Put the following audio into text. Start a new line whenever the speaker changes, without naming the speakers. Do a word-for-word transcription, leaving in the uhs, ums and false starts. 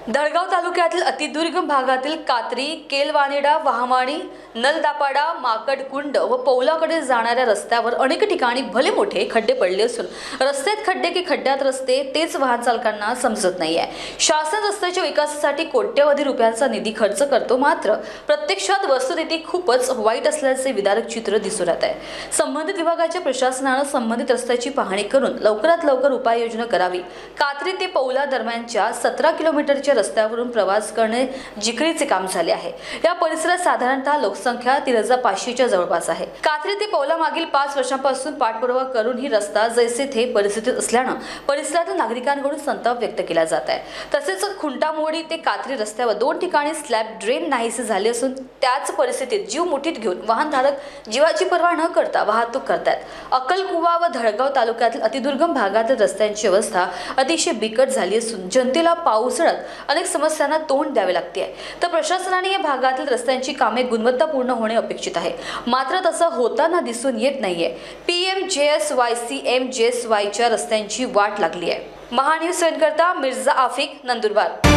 धडगाव तालुक्यातील अतिदुर्गम भागातील कात्री, केलवानेडा, वाहमाणी, नलदापाडा, माकडकुंड व पौलाकडे जाणाऱ्या रस्त्यावर अनेक ठिकाणी भले मोठे खड्डे पडले असून रस्त्यात खड्डे की खड्ड्यात रस्ते तेच वाहन चालकांना समजत नाहीये। शासन रस्त्याच्या विकासासाठी कोट्यवधी रुपयांचा निधी खर्च करतो, मात्र प्रत्यक्षात वस्तुस्थिती खूपच वाईट असल्याचे विदारक चित्र दिसून येत आहे। संबंधित विभागाच्या प्रशासनाने संबंधित रस्त्याची पाहणी करून लवकरात लवकर उपाययोजना करावी। कात्री ते पौला दरम्यानच्या सतरा किलोमीटरच्या रस्त्यावरून प्रवास करणे जिकरीचे काम झाले आहे। या परिसरात साधारणतः लोकसंख्या तीन हजार पाचशेच्या जवळपास आहे। कात्री ते पौला मागील पाच वर्षांपासून पाठपुरावा करून ही रस्ता जैसे थे परिस्थितीत असल्याने परिसरातील नागरिकांकडून संताप व्यक्त केला जात आहे। तसेच खुंटामोडी ते कात्री रस्त्यावर दोन ठिकाणी स्लॅब ड्रेन नाहीसे झाले असून त्याच परिस्थितीत जीव मुठीत घेऊन वाहनधारक जीवाची पर्वा न करता वाहतूक करतात। अक्कलकुवा व धडगाव तालुक्यातील अतिदुर्गम भागातील रस्त्यांची अवस्था अतिशय बिकट झाली असून जनतेला पावसाळ्यात अनेक समस्यांना तोंड द्यावे लागते आहे। तर प्रशासनाने या भागातील रस्त्यांची कामे गुणवत्तापूर्ण होणे अपेक्षित आहे, मात्र तसं होताना दिसून येत नाहीये। P M J S Y C M J S वायच्या रस्त्यांची वाट लागली आहे। महान्यूज करता मिर्झा आफिक, नंदुरबार।